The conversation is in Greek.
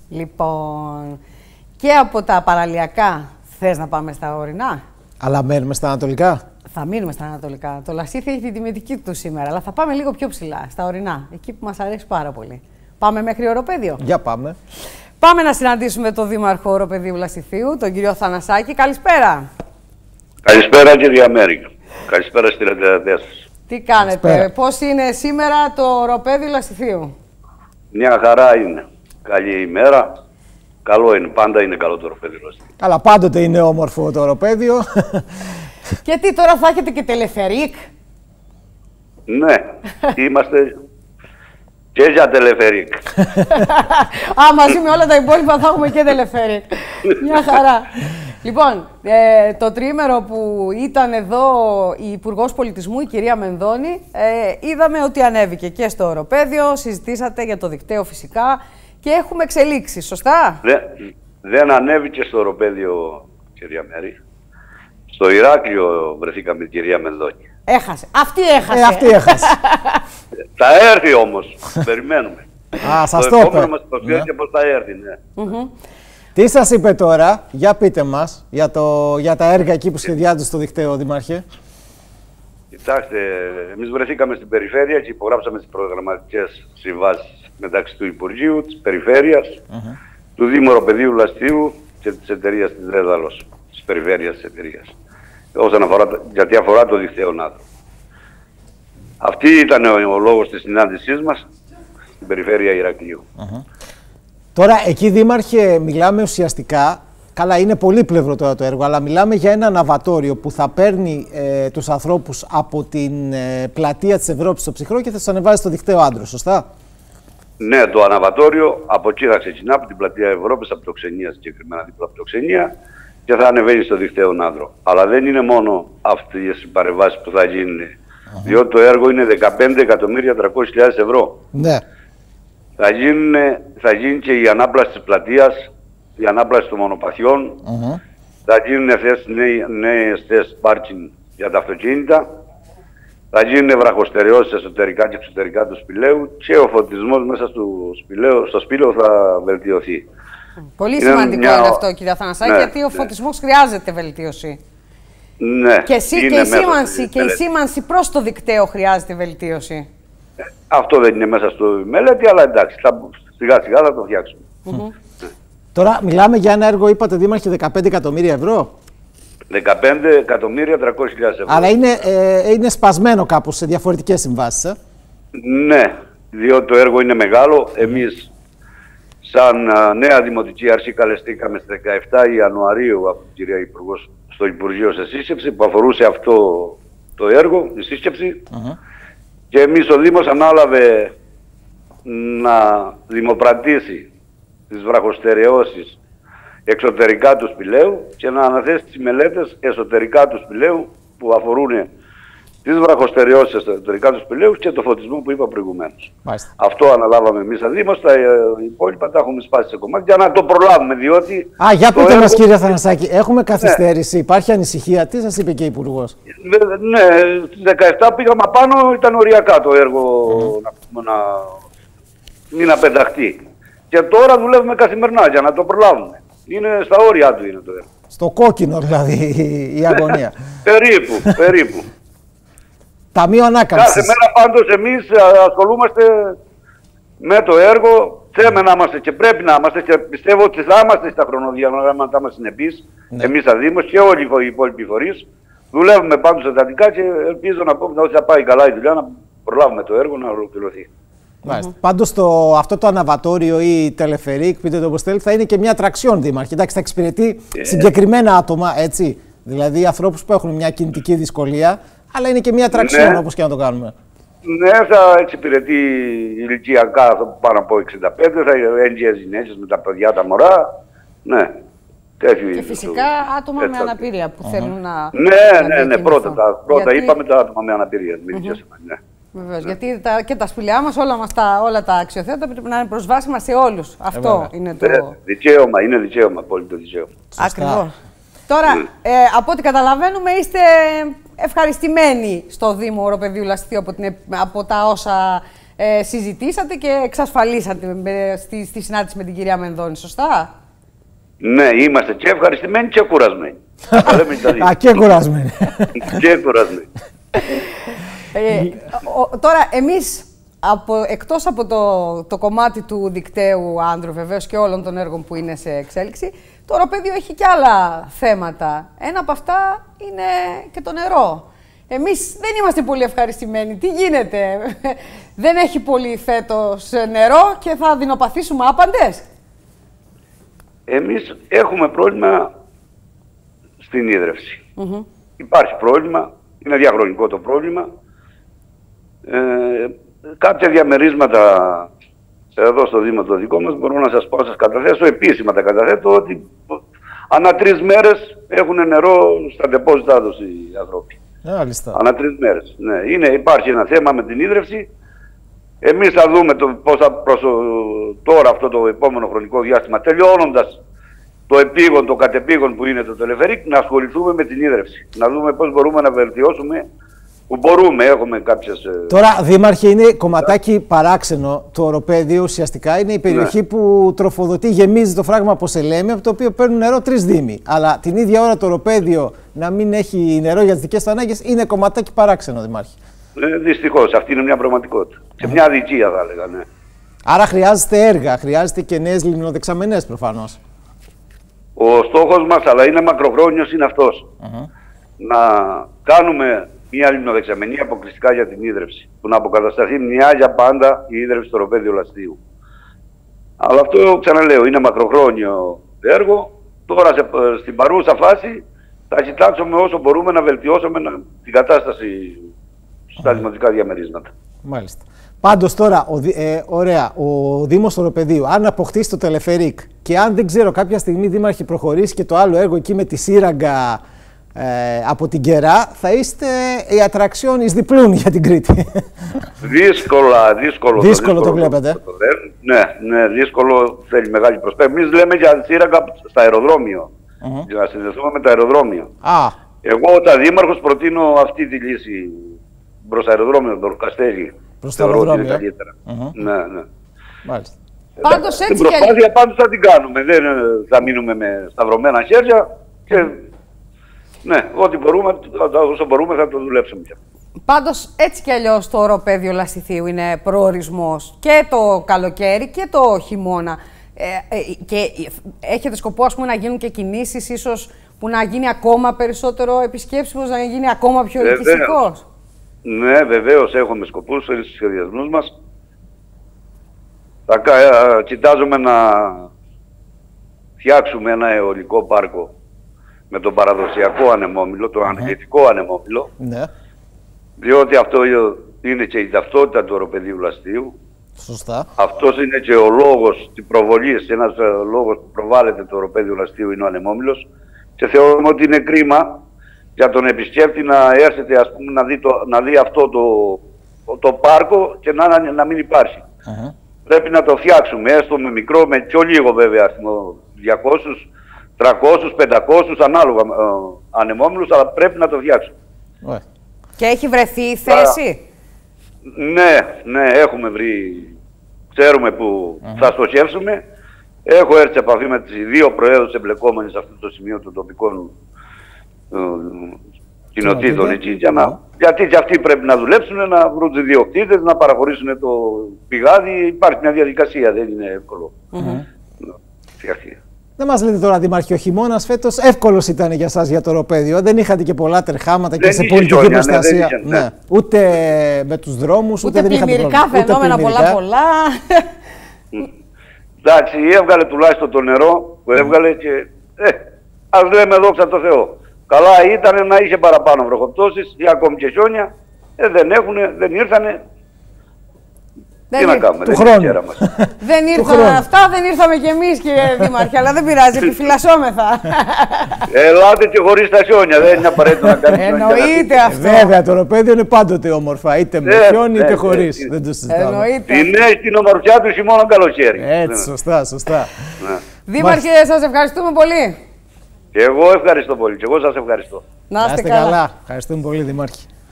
Λοιπόν, και από τα παραλιακά θες να πάμε στα ορεινά? Αλλά μένουμε στα ανατολικά. Θα μείνουμε στα ανατολικά. Το Λασίθι έχει την τιμητική του σήμερα, αλλά θα πάμε λίγο πιο ψηλά, στα ορεινά, εκεί που μας αρέσει πάρα πολύ. Πάμε μέχρι Οροπέδιο. Για πάμε. Πάμε να συναντήσουμε τον Δήμαρχο Οροπεδίου Λασιθίου, τον κύριο Θανασάκη. Καλησπέρα. Καλησπέρα κυρία Μέρη. Καλησπέρα στη ρεντεδέτα σας. Τι κάνετε, Καλησπέρα. πώς είναι σήμερα το Οροπέδιο Λασιθίου? Μια χαρά είναι. Καλή ημέρα. Καλό είναι. Πάντα είναι καλό το Οροπέδιο Λασιθίου. Αλλά πάντοτε είναι όμορφο το Οροπέδιο. Και τι, τώρα θα έχετε και τελεφερίκ? Ναι, είμαστε και για τελεφερίκ. Α, μαζί με όλα τα υπόλοιπα θα έχουμε και τελεφερίκ. Μια χαρά. Λοιπόν, το τριήμερο που ήταν εδώ η Υπουργός Πολιτισμού, η κυρία Μενδώνη, είδαμε ότι ανέβηκε και στο Οροπέδιο, συζητήσατε για το δικτύο φυσικά και έχουμε εξελίξεις, σωστά? Δεν ανέβηκε στο Οροπέδιο, κυρία Μέρη. Στο Ηράκλειο βρεθήκαμε την κυρία Μενδώνη. Έχασε. Αυτή έχασε. Αυτή έχασε. Θα έρθει όμως. Περιμένουμε. Α, σας το Το είπε. επόμενο μας προσφέρει πως θα έρθει, ναι. Τι σας είπε τώρα, για πείτε μας, για τα έργα εκεί που σχεδιάζονται στο δικτύο, Δήμαρχε. Κοιτάξτε, εμείς βρεθήκαμε στην περιφέρεια και υπογράψαμε τις προγραμματικές συμβάσεις μεταξύ του Υπουργείου, της Περιφέρειας, του Δήμου Οροπεδίου Λασιθίου και της εταιρείας της Δέδαλος, της περιφέρειας της εταιρείας. Όσον αφορά, γιατί αφορά το δικτύο ΝΑΤΟ. Αυτή ήταν ο λόγος της συνάντησής μας στην περιφέρεια Ηρακλείου. Τώρα, εκεί, Δήμαρχε, μιλάμε ουσιαστικά, καλά είναι πολύπλευρο τώρα το έργο, αλλά μιλάμε για ένα αναβατόριο που θα παίρνει τους ανθρώπους από την πλατεία της Ευρώπης στο Ψυχρό και θα τους ανεβάζει στο δικτύο Άντρος, σωστά? Ναι, το αναβατόριο από εκεί θα ξεκινά, από την πλατεία Ευρώπης, από το Ξενία συγκεκριμένα, δίπλα από το Ξενία, και θα ανεβαίνει στο δικτύο Άντρο. Αλλά δεν είναι μόνο αυτές οι παρεμβάσεις που θα γίνουν, διότι το έργο είναι 15.300.000 ευρώ. Ναι. Θα γίνει και η ανάπλαση της πλατείας, η ανάπλαση των μονοπαθιών, θα γίνουν νέες θέσεις πάρκινγκ για τα αυτοκίνητα, θα γίνουν βραχοστερεώσεις εσωτερικά και εξωτερικά του σπηλαίου και ο φωτισμός μέσα στο σπήλαιο θα βελτιωθεί. Πολύ σημαντικό είναι αυτό, κυρία Θανασάκη, Ναι, γιατί ο φωτισμός χρειάζεται βελτίωση. Ναι, Και η σήμανση προς το δικτύο χρειάζεται βελτίωση. Αυτό δεν είναι μέσα στο μελέτη, αλλά εντάξει, σιγά σιγά θα το φτιάξουμε. Τώρα, μιλάμε για ένα έργο, είπατε, Δήμαρχε, 15 εκατομμύρια ευρώ. 15.300.000 ευρώ. Αλλά είναι σπασμένο κάπως σε διαφορετικές συμβάσεις. Ναι, διότι το έργο είναι μεγάλο. Εμείς, σαν νέα Δημοτική Αρχή, καλεστήκαμε στις 17 Ιανουαρίου από την κυρία Υπουργό στο Υπουργείο σε σύσκεψη που αφορούσε αυτό το έργο, η σύσκεψη. Και εμείς ο Δήμος ανάλαβε να δημοπρατήσει τις βραχοστερεώσεις εξωτερικά του σπηλαίου και να αναθέσει τις μελέτες εσωτερικά του σπηλαίου που αφορούν τις βραχοστερεώσεις εσωτερικά του σπηλαίου και το φωτισμό που είπα προηγουμένως. Αυτό αναλάβαμε εμείς σαν Δήμος, τα υπόλοιπα τα έχουμε σπάσει σε κομμάτια για να το προλάβουμε, διότι... Για πείτε μας, κύριε Θανασάκη, έχουμε καθυστέρηση, υπάρχει ανησυχία, τι σας είπε και η Υπουργός? Ναι, στις 17 πήγαμε απάνω, ήταν οριακά το έργο να μην απενταχτεί. Και τώρα δουλεύουμε καθημερινά για να το προλάβουμε. Είναι στα όρια του είναι το έργο. Στο κόκκινο δηλαδή η αγωνία. Περίπου. Ταμείο Ανάκαμψης. Κάθε μέρα πάντως εμείς ασχολούμαστε με το έργο. Θέλουμε να είμαστε και πρέπει να είμαστε και πιστεύω ότι θα είμαστε στα χρονοδιαγράμματά μας συνεπείς. Εμείς σαν Δήμος και όλοι οι υπόλοιποι φορείς. Δουλεύουμε πάντως εντατικά και ελπίζω να πούμε ότι θα πάει καλά η δουλειά να προλάβουμε το έργο να ολοκληρωθεί. Πάντως αυτό το αναβατόριο ή τελεφερίκ, πείτε το όπως θέλετε, θα είναι και μια ατραξιόν, Δήμαρχε. Εντάξει, θα εξυπηρετεί συγκεκριμένα άτομα, έτσι. Δηλαδή ανθρώπους που έχουν μια κινητική δυσκολία, αλλά είναι και μια ατραξιόν, όπως και να το κάνουμε. Ναι, θα εξυπηρετεί ηλικιακά πάνω από 65, θα έντιες γυναίκες με τα παιδιά, τα μωρά. Ναι. Και φυσικά άτομα με αναπηρία που θέλουν να. Ναι, πρώτα είπαμε τα άτομα με αναπηρία. Ναι. Βεβαίως, γιατί και τα σπηλιά μας, όλα τα αξιοθέατα πρέπει να είναι προσβάσιμα σε όλους. Αυτό είναι το... Είναι δικαίωμα, απόλυτο δικαίωμα. Ακριβώς. Τώρα, από ό,τι καταλαβαίνουμε, είστε ευχαριστημένοι στο Δήμο Οροπεδίου Λασιθίου από τα όσα συζητήσατε και εξασφαλίσατε στη συνάντηση με την κυρία Μενδώνη, σωστά? Ναι, είμαστε και ευχαριστημένοι και κουρασμένοι. Α, και κουρασμένοι. Και κουρασμένοι. Τώρα, εμείς, εκτός από το κομμάτι του δικτύου Άνδρου, βεβαίως, και όλων των έργων που είναι σε εξέλιξη, το οροπέδιο έχει και άλλα θέματα. Ένα από αυτά είναι και το νερό. Εμείς δεν είμαστε πολύ ευχαριστημένοι. Τι γίνεται? Δεν έχει πολύ φέτος νερό και θα δεινοπαθήσουμε άπαντες. Εμείς έχουμε πρόβλημα στην ίδρυυση. Υπάρχει πρόβλημα, είναι διαχρονικό το πρόβλημα. Κάποια διαμερίσματα εδώ στο Δήμο το δικό μας, μπορώ να σας πω, σας καταθέσω, επίσημα τα καταθέτω, ότι ανά 3 μέρες έχουν νερό στα ντεπόζιτά τους οι άνθρωποι. Ανά 3 μέρες. Ναι, υπάρχει ένα θέμα με την ίδρυυση. Εμείς θα δούμε πώς θα τώρα αυτό το επόμενο χρονικό διάστημα, τελειώνοντας το επίγον, το κατεπίγον που είναι το τελεφερίκ, να ασχοληθούμε με την ίδρυυση. Να δούμε πώς μπορούμε να βελτιώσουμε, που μπορούμε, έχουμε κάποιες... Τώρα, Δήμαρχε, είναι κομματάκι παράξενο το οροπέδιο, ουσιαστικά είναι η περιοχή που τροφοδοτεί, γεμίζει το φράγμα από Σελέμη, από το οποίο παίρνουν νερό 3 δήμοι. Αλλά την ίδια ώρα το οροπέδιο να μην έχει νερό για τις δικές του ανάγκες είναι κομματάκι παράξενο, Δήμαρχε. Δυστυχώς, αυτή είναι μια πραγματικότητα. Και μια αδικία, θα έλεγα, ναι. Άρα χρειάζεται έργα, χρειάζεται και νέες λιμνοδεξαμενές προφανώς. Ο στόχος μας, αλλά είναι μακροχρόνιος, είναι αυτός. Να κάνουμε μια λιμνοδεξαμενή αποκλειστικά για την ίδρυυση. Που να αποκατασταθεί μια για πάντα η ίδρυυση στο οροπέδιο Λαστείου. Αλλά αυτό, ξαναλέω, είναι μακροχρόνιο έργο. Τώρα, στην παρούσα φάση, θα κοιτάξουμε όσο μπορούμε να βελτιώσουμε την κατάσταση στα δημοτικά διαμερίσματα. Μάλιστα. Πάντως τώρα, ωραία, ο Δήμος Οροπεδίου, αν αποκτήσει το τελεφερίκ και αν δεν ξέρω κάποια στιγμή, Δήμαρχε, προχωρήσει και το άλλο έργο εκεί με τη σύραγγα από την Κερά, θα είστε οι ατραξιόν εις διπλούν για την Κρήτη. Δύσκολο το βλέπετε. Ναι, δύσκολο, θέλει μεγάλη προσπάθεια. Εμείς λέμε για σύραγγα στο αεροδρόμιο, για να συνδεθούμε με το αεροδρόμιο. Εγώ, όταν δήμαρχος, προτείνω αυτή τη λύση προς αεροδρόμιο, το Καστέλι. Προς το αεροδρόμιο. Ναι. Μάλιστα. Πάντως, έτσι την προσπάθεια πάντως θα την κάνουμε. Δεν θα μείνουμε με σταυρωμένα χέρια. Και, ναι, ό,τι μπορούμε, όσο μπορούμε θα το δουλέψουμε. Πάντως, έτσι κι αλλιώς το οροπέδιο Λαστιθίου είναι προορισμός και το καλοκαίρι και το χειμώνα. Και έχετε σκοπό, ας πούμε, να γίνουν και κινήσεις ίσως που να γίνει ακόμα περισσότερο επισκέψιμος, να γίνει ακόμα πιο ελκυστικός. Ναι, βεβαίως έχουμε σκοπούς στους σχεδιασμούς μας. Θα κοιτάζουμε να φτιάξουμε ένα αιωλικό πάρκο με τον παραδοσιακό ανεμόμυλο, το ανεμητικό ανεμόμυλο. Ναι. Διότι αυτό είναι και η ταυτότητα του οροπεδίου Λαστείου. Σωστά. Αυτός είναι και ο λόγος της προβολής, ένας λόγος που προβάλλεται το οροπέδιο Λαστείου είναι ο ανεμόμυλος. Και θεωρούμε ότι είναι κρίμα για τον επισκέπτη να έρθετε, ας πούμε, να δει αυτό το πάρκο και να μην υπάρχει. Πρέπει να το φτιάξουμε, έστω με μικρό, με πιο λίγο βέβαια αριθμό, 200, 300, 500, ανάλογα ανεμόμυλους, αλλά πρέπει να το φτιάξουμε. Και έχει βρεθεί η θέση? Ναι, έχουμε βρει, ξέρουμε που θα στοχεύσουμε. Έχω έρθει σε επαφή με τις 2 προέδρους εμπλεκόμενοι σε αυτό το σημείο των τοπικών κοινοτήτων εκεί, γιατί και αυτοί πρέπει να δουλέψουν, να βρουν τους ιδιοκτήτες, να παραχωρήσουν το πηγάδι. Υπάρχει μια διαδικασία, δεν είναι εύκολο. Δεν μας λέτε τώρα, Δήμαρχε, ο χειμώνας φέτος εύκολος ήταν για σας για το οροπέδιο. Δεν είχατε και πολλά τερχάματα και σε πολιτική προστασία. Ναι. Ούτε με τους δρόμους, ούτε δεν είχατε πλημμυρικά φαινόμενα πολλά. Εντάξει, έβγαλε τουλάχιστον το νερό που έβγαλε και ας λέμε δόξα τω Θεώ. Καλά ήταν να είχε παραπάνω βροχοπτώσεις ή ακόμη και χιόνια. Δεν ήρθανε. Τι να κάνουμε, δεν είναι κέρα μας. Δεν ήρθαν αυτά, δεν ήρθαμε κι εμείς, κύριε Δήμαρχε, αλλά δεν πειράζει, επιφυλασσόμεθα. Ελάτε και χωρίς τα χιόνια, δεν είναι απαραίτητο να κάνουμε. Εννοείται αυτό. Βέβαια, το οροπέδιο είναι πάντοτε όμορφα, είτε με χιόνι είτε χωρίς. Δεν το συζητάμε. Είναι στην ομορφιά του χειμώνα καλοκαίρι. Έτσι, σωστά. Δήμαρχε, σας ευχαριστούμε πολύ. Και εγώ ευχαριστώ πολύ, και εγώ σας ευχαριστώ. Να είστε καλά. Ευχαριστούμε πολύ, Δήμαρχε.